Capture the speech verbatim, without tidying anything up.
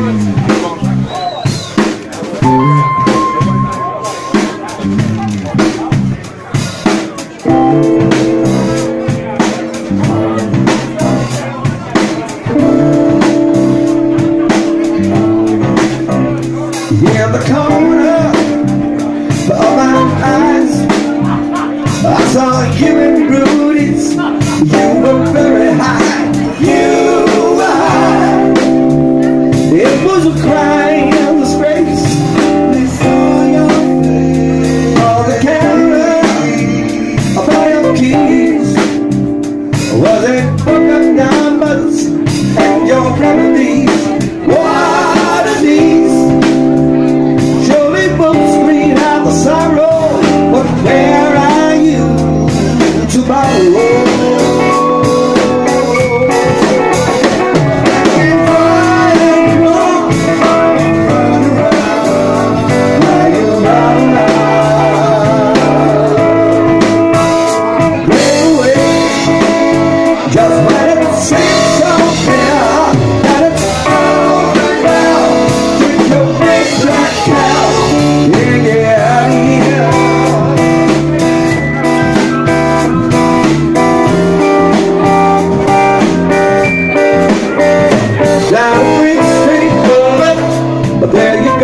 In the corner of my eyes, I saw you and Rudy's. You were very high. You were high. It was a crying in the space. They saw your face. On the camera, by your keys, was a book of numbers and your remedies. What are these? Sorrow, but where are you tomorrow? Just let it sink so clear that it's all around with your big black cow. Yeah, yeah. Down a Green Street bullet, but there you